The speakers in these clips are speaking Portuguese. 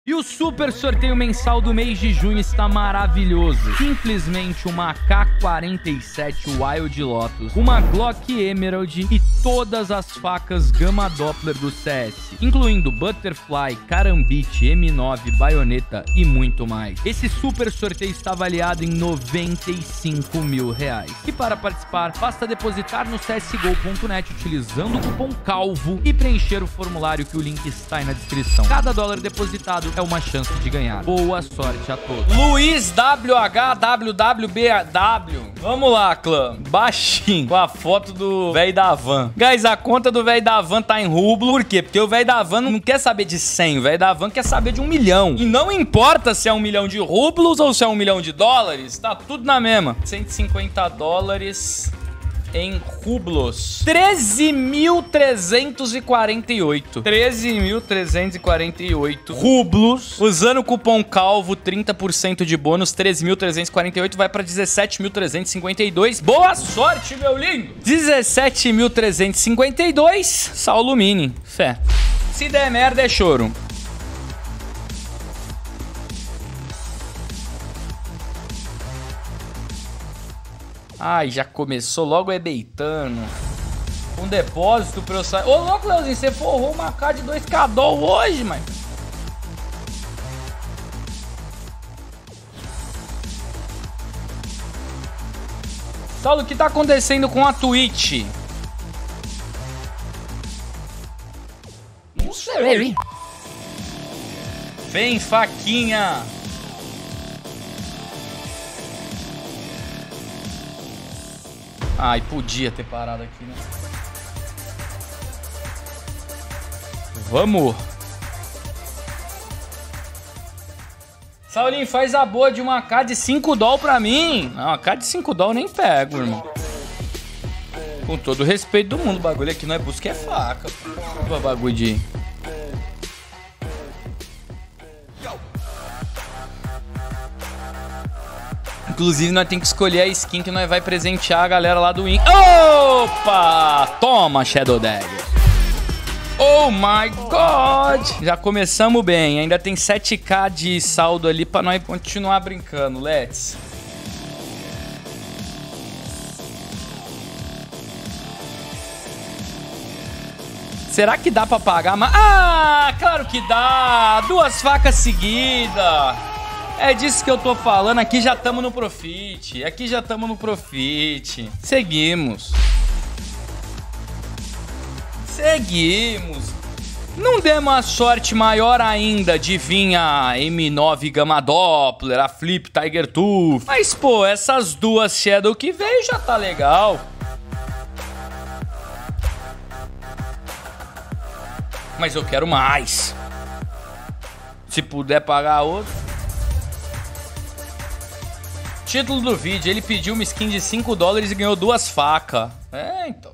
E o super sorteio mensal do mês de junho está maravilhoso. Simplesmente uma AK-47 Wild Lotus, uma Glock Emerald e todas as facas Gama Doppler do CS, incluindo Butterfly, Karambit, M9, Baioneta e muito mais. Esse super sorteio está avaliado em R$95 mil. E para participar, basta depositar no csgo.net utilizando o cupom CALVO e preencher o formulário que o link está aí na descrição. Cada dólar depositado é uma chance de ganhar. Boa sorte a todos. Luiz WHWWBW. Vamos lá, clã. Baixinho. Com a foto do velho da van. Guys, a conta do velho da van tá em rublo. Por quê? Porque o velho da van não quer saber de 100. O velho da van quer saber de 1 milhão. E não importa se é 1 milhão de rublos ou se é 1 milhão de dólares. Tá tudo na mesma. 150 dólares... em rublos. 13.348. 13.348 rublos. Usando o cupom CALVO, 30% de bônus. 13.348 vai pra 17.352. Boa sorte, meu lindo. 17.352. Saulo Mini. Fé. Se der merda, é choro. Ai, já começou logo beitando. Um depósito pra eu sair. Ô, louco, Leozinho, você forrou uma K de 2K doll hoje, mano. Saulo, o que tá acontecendo com a Twitch? Não sei. Vem, faquinha. Ai, podia ter parado aqui, né? Vamos! Saulinho, faz a boa de uma K de 5 doll pra mim. Não, a K de 5 doll eu nem pego, irmão. Com todo o respeito do mundo, o bagulho aqui não é busca, é faca. O bagulho de... Inclusive, nós temos que escolher a skin que nós vai presentear a galera lá do Win. Opa! Toma, Shadow Dagger. Oh my God! Já começamos bem. Ainda tem 7k de saldo ali pra nós continuar brincando. Let's. Será que dá pra pagar? Ah, claro que dá! 2 facas seguidas. É disso que eu tô falando, aqui já estamos no profit, Seguimos. Não demos a sorte maior ainda de vir a M9 Gama Doppler, a Flip Tiger Tooth. Mas, pô, essas duas Shadow que veio já tá legal. Mas eu quero mais. Se puder pagar outro. Título do vídeo, ele pediu uma skin de 5 dólares e ganhou 2 facas. É, então.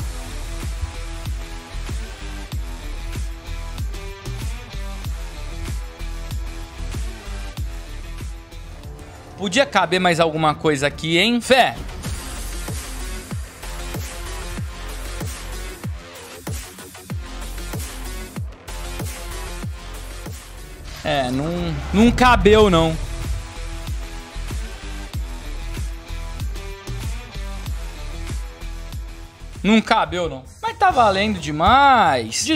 Podia caber mais alguma coisa aqui, hein? Fé. É, não cabeu, não. Não cabeu, não. Mas tá valendo demais.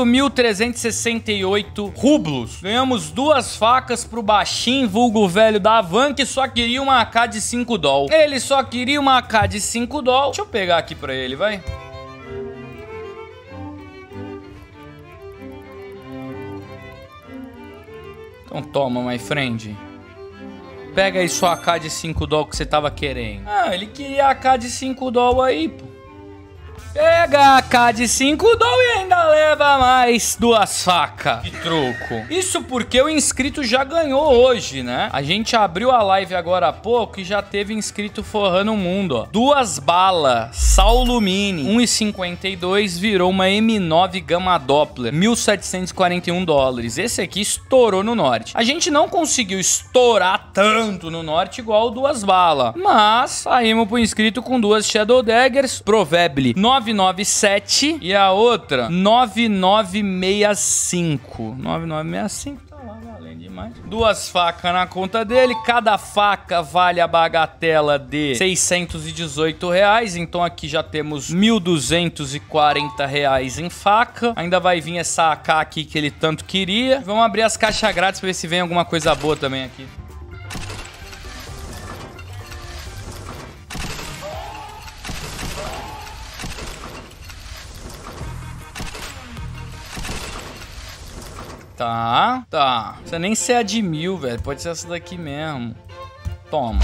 18.368 rublos. Ganhamos 2 facas pro baixinho, vulgo velho da van, que só queria uma AK de 5 doll. Ele só queria uma AK de 5 doll. Deixa eu pegar aqui pra ele, vai. Então toma, my friend. Pega aí sua AK de 5 doll que você tava querendo. Ah, ele queria a AK de 5 doll aí, pô. Pega a AK de 5 doll e ainda leva mais 2 facas de troco. Isso porque o inscrito já ganhou hoje, né? A gente abriu a live agora há pouco e já teve inscrito forrando o mundo, ó. 2 balas, Saulo Mini, 1,52, virou uma M9 Gama Doppler, 1.741 dólares. Esse aqui estourou no norte. A gente não conseguiu estourar tanto no norte igual 2 balas, mas saímos pro inscrito com 2 Shadow Daggers, Provably 997 e a outra 9965. 9965 tá lá, valeu. além de mais. 2 facas na conta dele. Cada faca vale a bagatela de R$618. Então aqui já temos R$1.240 em faca. Ainda vai vir essa AK aqui que ele tanto queria. Vamos abrir as caixas grátis pra ver se vem alguma coisa boa também aqui. Tá. Não precisa nem ser a de 1000, velho. Pode ser essa daqui mesmo. Toma.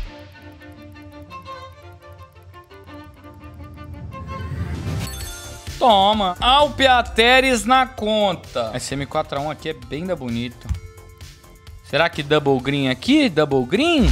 Toma. Alpeateres na conta. Esse M4A1 aqui é bem da bonito. Será que double green aqui? Double green?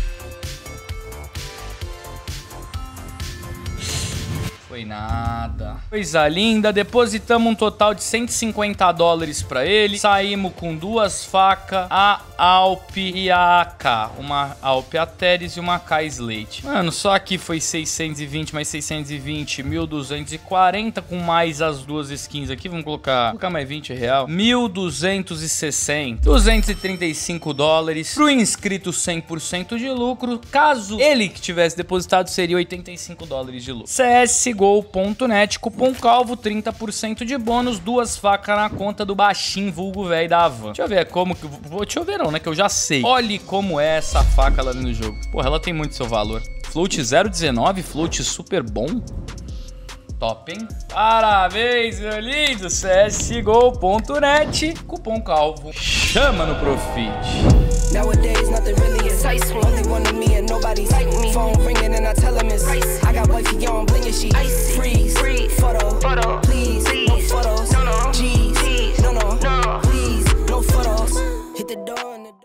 Foi nada. Coisa linda. Depositamos um total de $150 pra ele. Saímos com 2 facas, a Alp e a AK. Uma Alp Ateres e uma AK Slate. Mano, só aqui foi 620 mais 620, 1.240 com mais as 2 skins aqui. Vamos colocar mais R$20. 1.260. $235. Pro inscrito 100% de lucro. Caso ele que tivesse depositado, seria $85 de lucro. CSGO.net, cupom CALVO, 30% de bônus, 2 facas na conta do baixinho vulgo velho da van. Deixa eu ver como que... Deixa eu ver não, né? Que eu já sei. Olhe como é essa faca lá no jogo. Porra, ela tem muito seu valor. Float 0,19, float super bom. Top, hein? Parabéns, meu lindo! CSGO.net, cupom CALVO. Chama no Profit. Nowadays, nothing really is ice. Only one of me and nobody's like me. Phone ringing and I tell him it's ice. I got wifey on bling and she freeze. Photo, please, no photos. G's, no, please, no photos. Hit the door.